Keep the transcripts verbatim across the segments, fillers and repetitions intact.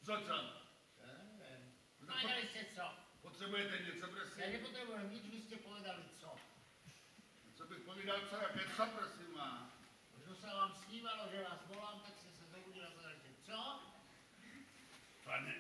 Co, co? Ja neviem. Povedali ste co? Potřebujete něco, prosím? Ja nepotrebujem nič, vy ste povedali co. Co bych povídal, co? Jaké co, prosím vás? Už sa vám snívalo, že vás volám, tak ste sa zobudili a povedali ste co? Pane,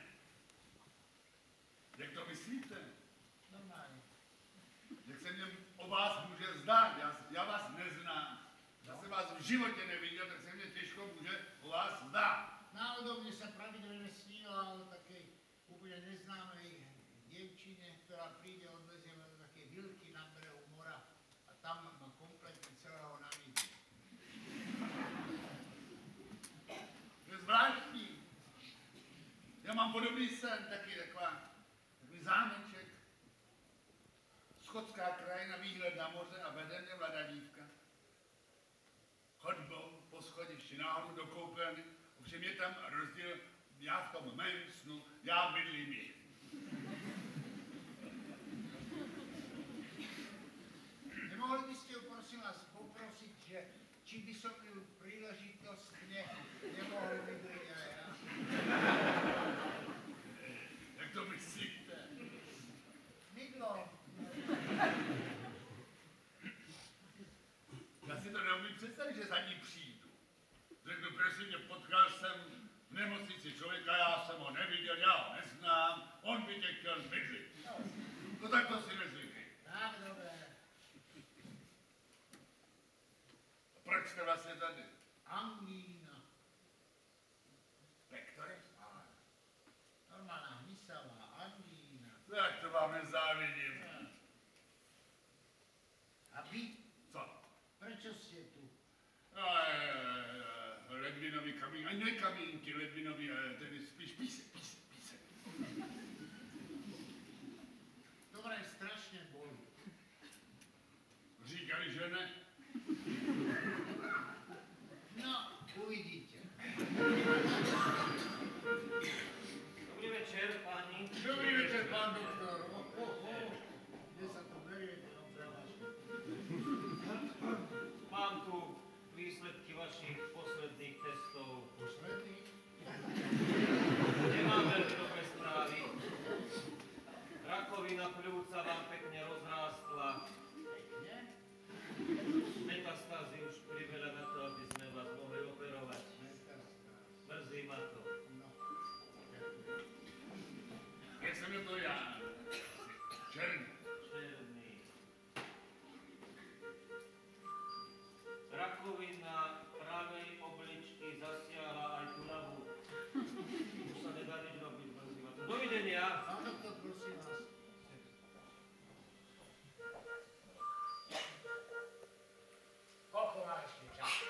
jak to myslíte? Normálne. Jak se mě o vás může zdát? Já, já vás neznám. Já jsem vás v životě neviděl, tak se mě těžko může o vás zdát. Náhodou mne sa pravidelne sníva o takej úplne neznámej dievčine, ktorá príde, odvezie ma do takej vilky na brehu mora a tam ma kompletne celého navidí. To je zvláštní. Já mám podobný sen, taky taková, takový zámeček. Skotská krajina, výhled na moře a vede mě mladá dívka. Chodbou po schodišti nahoru do koupelny. Ovšem je tam rozdíl, já v tom mém snu, já bydlím je. Nemohli by ste ju, prosím vás, poprosiť, že či by som ju príležitostne nemohol vydriť aj ja? Jak to myslíte? Mydlo. Já si to neumím představit, že za ní přijdu. Řeknu, prosím mě, potkal jsem v nemocnici člověka, já jsem ho neviděl, já ho neznám, on by tě chtěl bydlit. No tak to si nezvykej. Tak, dobré. Proč jste vlastně tady? Angína. Pektore? Áno. Normálna hnisavá angína. Tak to vám nezávidím. A vy? Co? Prečo ste tu? Ledvinový kamín, ani ne kamínky, ledvinový, tedy spíš píse, píse, píse. Dobre, strašne bolí. Říkali, že ne? No, uvidíte. Dobrý večer, páni. Dobrý večer, pán doktor. Oh, oh, oh. Kde sa to beriete? Mám tu výsledky vašich posledných testov. Posledný? Nemám veľmi dobré správy. Rakovina pľúca vám pekne rozrástla. Pekne? Metastázy už priveľa na to, aby sme vás mohli operovať. Mrzí ma to. No. Jak jsem je to já? Černý. Černý. Rakovina pravej obličky zasiahla aj tú ľavú. Už sa nedá nič robiť, mrzí ma to. Dovidenia. Pán doktor, prosím vás. Koľko má ešte času?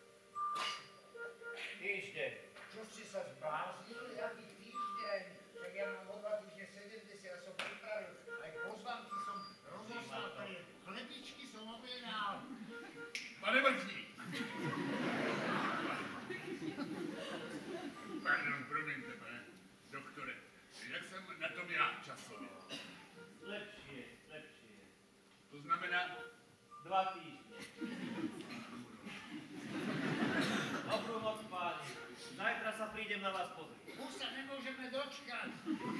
Týždeň. Čo ste sa zbláznili? Jaký týždeň? Však ja mám o dva týždne sedemdesiat, ja som pripravil. Aj pozvánky som rozoslal, chlebičky som objednal. Pane Vrchník. Pardon, promiňte, pane doktore. Jak jsem na tom já časově? Lepšie, lepšie. To znamená, Dva týždne. Dobrú noc, páni. Zajtra sa prídem na vás pozrieť. Už sa nemôžeme dočkať.